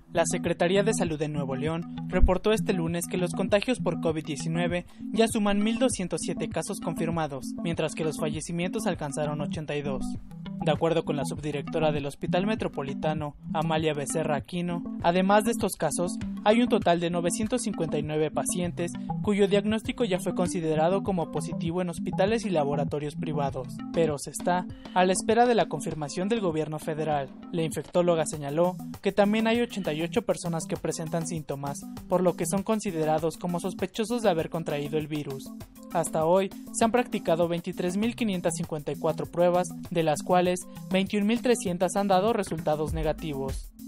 La Secretaría de Salud de Nuevo León reportó este lunes que los contagios por COVID-19 ya suman 1.207 casos confirmados, mientras que los fallecimientos alcanzaron 82. De acuerdo con la subdirectora del Hospital Metropolitano, Amalia Becerra Aquino, además de estos casos, hay un total de 959 pacientes cuyo diagnóstico ya fue considerado como positivo en hospitales y laboratorios privados, pero se está a la espera de la confirmación del gobierno federal. La infectóloga señaló que también hay 88 personas que presentan síntomas, por lo que son considerados como sospechosos de haber contraído el virus. Hasta hoy se han practicado 23.554 pruebas, de las cuales 21.300 han dado resultados negativos.